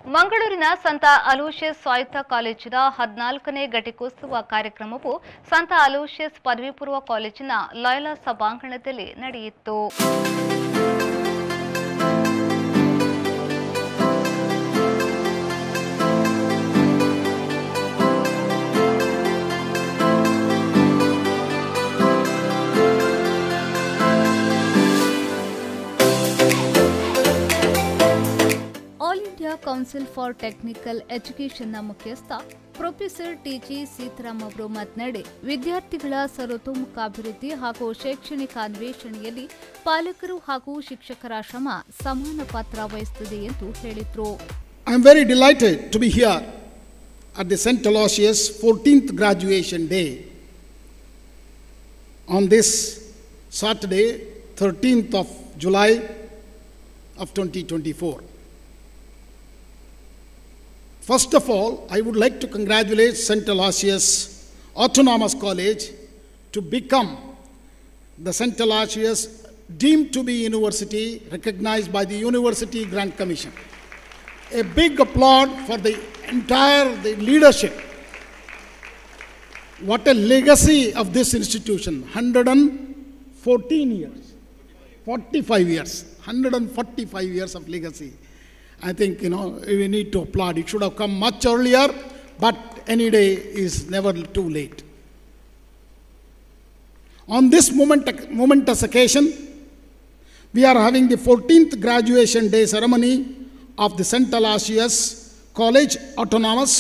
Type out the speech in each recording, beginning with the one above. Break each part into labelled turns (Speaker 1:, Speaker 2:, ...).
Speaker 1: ಮಂಗಳೂರಿನ ಸಂತ ಅಲೋಷಿಯಸ್ ಸ್ವಾಯತ್ತ ಕಾಲೇಜಿನ 14ನೇ ಘಟಿಕೋತ್ಸವ ಕಾರ್ಯಕ್ರಮವು ಸಂತ ಅಲೋಷಿಯಸ್ ಪದವಿ ಪೂರ್ವ ಕಾಲೇಜಿನ ಲೈಲಾ ಸಭಾಂಗಣದಲ್ಲಿ ನಡೆಯಿತು. All India council for technical ಎಜುಕೇಷನ್ನ ಮುಖ್ಯಸ್ಥ ಪ್ರೊಫೆಸರ್ ಟಿಜಿ ಸೀತಾರಾಮ್ ಅವರು ಮಾತನಾಡಿ, ವಿದ್ಯಾರ್ಥಿಗಳ ಸರ್ವತೋಮುಖ ಅಭಿವೃದ್ಧಿ ಹಾಗೂ ಶೈಕ್ಷಣಿಕ ಅನ್ವೇಷಣೆಯಲ್ಲಿ ಪಾಲಕರು ಹಾಗೂ ಶಿಕ್ಷಕರ ಶ್ರಮ ಸಮಾನ ಪಾತ್ರ ವಹಿಸುತ್ತದೆ ಎಂದು ಹೇಳಿದರು.
Speaker 2: I am very delighted to be here at the St. Aloysius 14th graduation day on this Saturday, 13th of July of 2024. First of all, I would like to congratulate St. Aloysius Autonomous College to become the St. Aloysius deemed to be university recognized by the University Grant Commission. A big applaud for the entire leadership. What a legacy of this institution. 114 years, 45 years, 145 years of legacy. I think, we need to applaud. It should have come much earlier, but any day is never too late. On this momentous occasion, we are having the 14th graduation day ceremony of the St. Aloysius College Autonomous.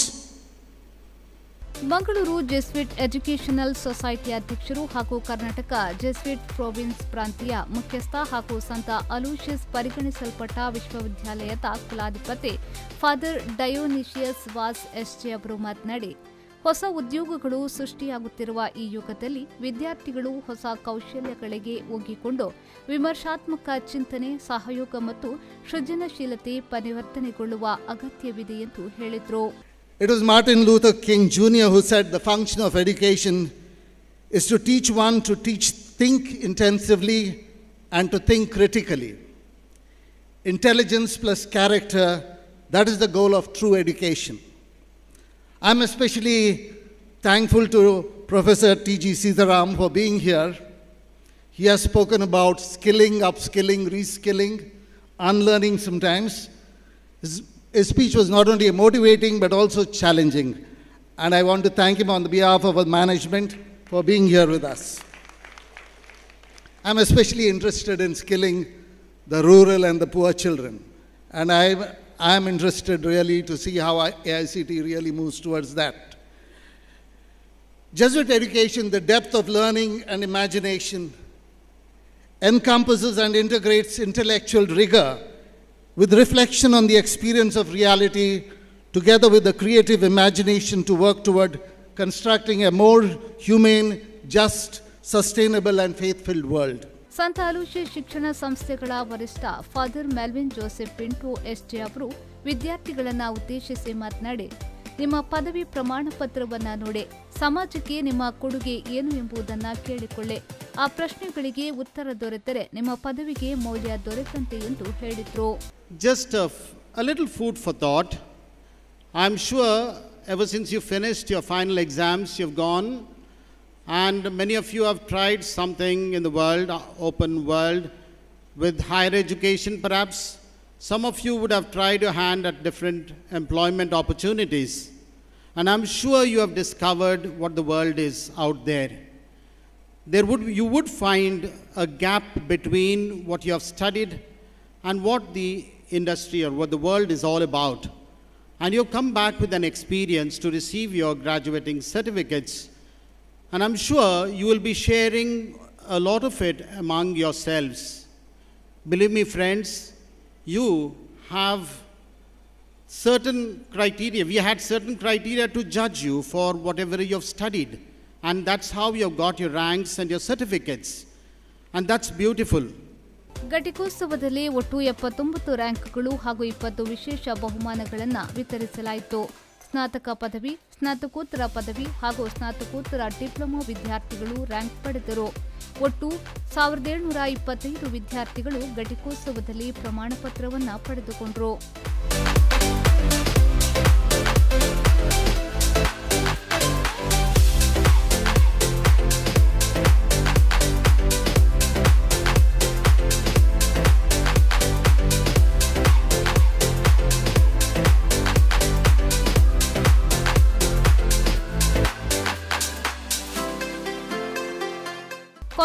Speaker 1: Mangaluru Jesuit educational society ಅಧ್ಯಕ್ಷರು ಹಾಗೂ Karnataka Jesuit province ಪ್ರಾಂತೀಯ ಮುಖ್ಯಸ್ಥ ಹಾಗೂ ಸಂತ Aloysius ಪರಿಗಣಿಸಲ್ಪಟ್ಟ ವಿಶ್ವವಿದ್ಯಾಲಯದ ಕುಲಾಧಿಪತಿ Father Dionysius Vaz S J ಮಾತನಾಡಿ, ಹೊಸ ಉದ್ಯೋಗಗಳು ಸೃಷ್ಟಿಯಾಗುತ್ತಿರುವ ಈ ಯುಗದಲ್ಲಿ ವಿದ್ಯಾರ್ಥಿಗಳು ಹೊಸ ಕೌಶಲ್ಯಗಳಿಗೆ ಒಗ್ಗಿಕೊಂಡು ವಿಮರ್ಶಾತ್ಮಕ ಚಿಂತನೆ, ಸಹಯೋಗ ಮತ್ತು ಸೃಜನಶೀಲತೆ ಪರಿವರ್ತನೆಗೊಳ್ಳುವ ಅಗತ್ಯವಿದೆ ಎಂದು ಹೇಳಿದರು.
Speaker 3: It was Martin Luther King Jr. who said the function of education is to teach one to think intensively and to think critically. Intelligence plus character, that is the goal of true education. I'm especially thankful to Professor T.G. Sitharam for being here. He has spoken about skilling, upskilling, reskilling, unlearning sometimes. His speech was not only motivating but also challenging, and I want to thank him on behalf of our management for being here with us. I'm especially interested in skilling the rural and the poor children, and I am interested really to see how AICT really moves towards that. Jesuit education, the depth of learning and imagination, encompasses and integrates intellectual rigor with reflection on the experience of reality, together with the creative imagination to work toward constructing a more humane, just, sustainable and faith-filled world.
Speaker 1: ಸಂತ Aloysius ಶಿಕ್ಷಣ ಸಂಸ್ಥೆಗಳ ವರಿಷ್ಠ Father Melwyn Joseph Pinto S J ವಿದ್ಯಾರ್ಥಿಗಳನ್ನು ಉದ್ದೇಶಿಸಿ ಮಾತನಾಡಿ, ನಿಮ್ಮ ಪದವಿ ಪ್ರಮಾಣ ಪತ್ರವನ್ನು ನೋಡಿ, ಸಮಾಜಕ್ಕೆ ನಿಮ್ಮ ಕೊಡುಗೆ ಏನು ಎಂಬುದನ್ನು ಕೇಳಿಕೊಳ್ಳಿ. ಆ ಪ್ರಶ್ನೆಗಳಿಗೆ ಉತ್ತರ ದೊರೆತರೆ ನಿಮ್ಮ ಪದವಿಗೆ ಮೌಲ್ಯ ದೊರೆತಂತೆ ಎಂದು ಹೇಳಿದರು.
Speaker 4: Just a little food for thought. I'm sure ever since you finished your final exams, you've gone, and many of you have tried something in the world, open world, with higher education perhaps. Some of you would have tried your hand at different employment opportunities, and I'm sure you have discovered what the world is out there. You would find a gap between what you have studied and what the industry or what the world is all about. And you've come back with an experience to receive your graduating certificates. And I'm sure you will be sharing a lot of it among yourselves. Believe me, friends, you have certain criteria. We had certain criteria to judge you for whatever you have studied. And that's how you have got your ranks and your certificates. And that's beautiful.
Speaker 1: ಘಟಿಕೋತ್ಸವದಲ್ಲಿ ಒಟ್ಟು 79 ರ್ಯಾಂಕ್ಗಳು ಹಾಗೂ 20 ವಿಶೇಷ ಬಹುಮಾನಗಳನ್ನು ವಿತರಿಸಲಾಯಿತು. ಸ್ನಾತಕ ಪದವಿ, ಸ್ನಾತಕೋತ್ತರ ಪದವಿ ಹಾಗೂ ಸ್ನಾತಕೋತ್ತರ ಡಿಪ್ಲೊಮಾ ವಿದ್ಯಾರ್ಥಿಗಳು ರ್ಯಾಂಕ್ ಪಡೆದರು. ಒಟ್ಟು 1725 ವಿದ್ಯಾರ್ಥಿಗಳು ಘಟಿಕೋತ್ಸವದಲ್ಲಿ ಪ್ರಮಾಣ ಪತ್ರವನ್ನು ಪಡೆದುಕೊಂಡರು.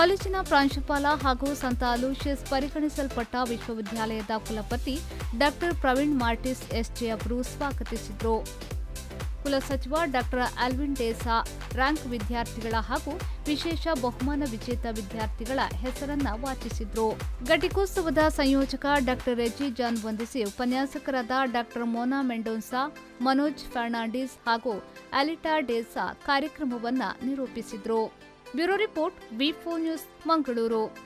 Speaker 1: ಕಾಲೇಜಿನ ಪ್ರಾಂಶುಪಾಲ ಹಾಗೂ ಸಂತ ಅಲೋಷಿಯಸ್ ಪರಿಗಣಿಸಲ್ಪಟ್ಟ ವಿಶ್ವವಿದ್ಯಾಲಯದ ಕುಲಪತಿ ಡಾಕ್ಟರ್ ಪ್ರವೀಣ್ ಮಾರ್ಟಿಸ್ ಎಸ್ಜೆ ಅವರು ಸ್ವಾಗತಿಸಿದರು. ಕುಲಸಚಿವ ಡಾಕ್ಟರ್ ಆಲ್ವಿನ್ ಡೇಸಾ ರ್ಯಾಂಕ್ ವಿದ್ಯಾರ್ಥಿಗಳ ಹಾಗೂ ವಿಶೇಷ ಬಹುಮಾನ ವಿಜೇತ ವಿದ್ಯಾರ್ಥಿಗಳ ಹೆಸರನ್ನ ವಾಚಿಸಿದ್ರು. ಘಟಿಕೋತ್ಸವದ ಸಂಯೋಜಕ ಡಾಕ್ಟರ್ ರೆಜಿ ಜಾನ್ ವಂದಿಸಿ ಉಪನ್ಯಾಸಕರಾದ ಡಾಕ್ಟರ್ ಮೋನಾ ಮೆಂಡೋನ್ಸಾ, ಮನೋಜ್ ಫರ್ನಾಂಡಿಸ್ ಹಾಗೂ ಅಲಿಟಾ ಡೇಸಾ ಕಾರ್ಯಕ್ರಮವನ್ನ ನಿರೂಪಿಸಿದ್ರು. ಬ್ಯೂರೋ ರಿಪೋರ್ಟ್ ವಿ4 ನ್ಯೂಸ್, ಮಂಗಳೂರು.